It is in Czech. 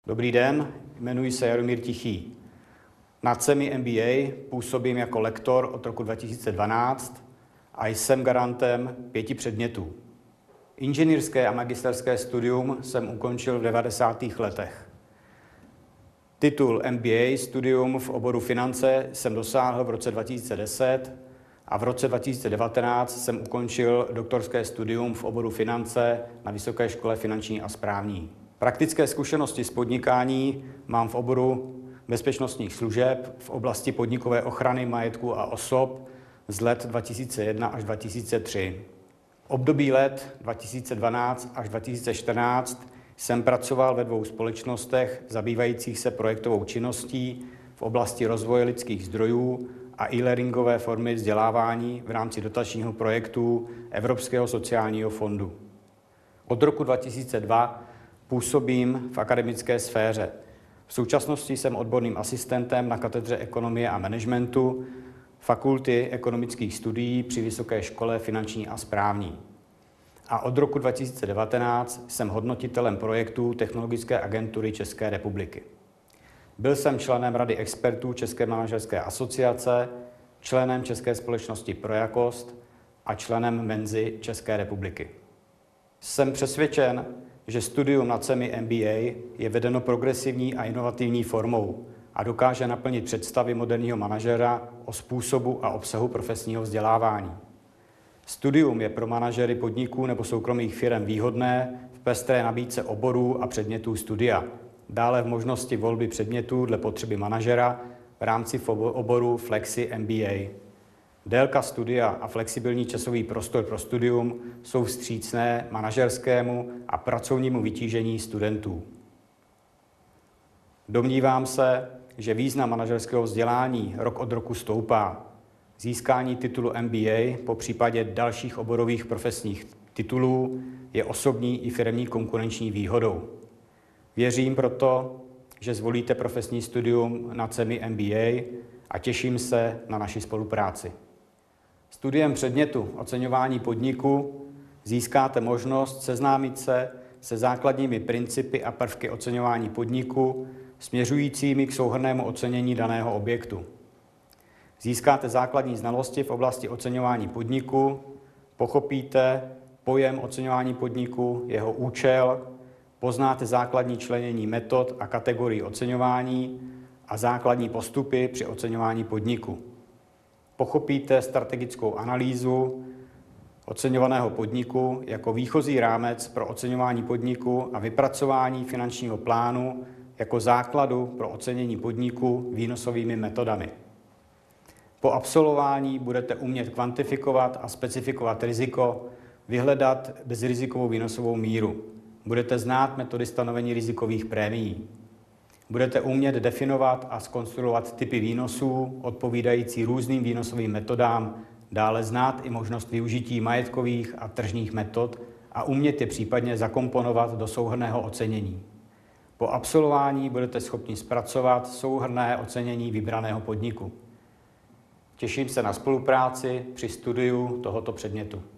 Dobrý den, jmenuji se Jaromír Tichý. Na CEMI MBA působím jako lektor od roku 2012 a jsem garantem 5 předmětů. Inženýrské a magisterské studium jsem ukončil v 90. letech. Titul MBA studium v oboru finance jsem dosáhl v roce 2010 a v roce 2019 jsem ukončil doktorské studium v oboru finance na Vysoké škole finanční a správní. Praktické zkušenosti z podnikání mám v oboru bezpečnostních služeb v oblasti podnikové ochrany majetku a osob z let 2001 až 2003. V období let 2012 až 2014 jsem pracoval ve 2 společnostech zabývajících se projektovou činností v oblasti rozvoje lidských zdrojů a e-learningové formy vzdělávání v rámci dotačního projektu Evropského sociálního fondu. Od roku 2002 působím v akademické sféře. V současnosti jsem odborným asistentem na katedře ekonomie a managementu Fakulty ekonomických studií při Vysoké škole finanční a správní. A od roku 2019 jsem hodnotitelem projektu Technologické agentury České republiky. Byl jsem členem Rady expertů České manažerské asociace, členem České společnosti Projakost a členem Menzy České republiky. Jsem přesvědčen, že studium na CEMI MBA je vedeno progresivní a inovativní formou a dokáže naplnit představy moderního manažera o způsobu a obsahu profesního vzdělávání. Studium je pro manažery podniků nebo soukromých firem výhodné v pestré nabídce oborů a předmětů studia, dále v možnosti volby předmětů dle potřeby manažera v rámci oboru Flexi MBA. Délka studia a flexibilní časový prostor pro studium jsou vstřícné manažerskému a pracovnímu vytížení studentů. Domnívám se, že význam manažerského vzdělání rok od roku stoupá. Získání titulu MBA po případě dalších oborových profesních titulů je osobní i firemní konkurenční výhodou. Věřím proto, že zvolíte profesní studium na CEMI MBA a těším se na naši spolupráci. Studiem předmětu oceňování podniku získáte možnost seznámit se se základními principy a prvky oceňování podniku směřujícími k souhrnnému ocenění daného objektu. Získáte základní znalosti v oblasti oceňování podniku, pochopíte pojem oceňování podniku, jeho účel, poznáte základní členění metod a kategorií oceňování a základní postupy při oceňování podniku. Pochopíte strategickou analýzu oceňovaného podniku jako výchozí rámec pro oceňování podniku a vypracování finančního plánu jako základu pro ocenění podniku výnosovými metodami. Po absolvování budete umět kvantifikovat a specifikovat riziko, vyhledat bezrizikovou výnosovou míru. Budete znát metody stanovení rizikových prémií. Budete umět definovat a zkonstruovat typy výnosů odpovídající různým výnosovým metodám, dále znát i možnost využití majetkových a tržních metod a umět je případně zakomponovat do souhrnného ocenění. Po absolvování budete schopni zpracovat souhrnné ocenění vybraného podniku. Těším se na spolupráci při studiu tohoto předmětu.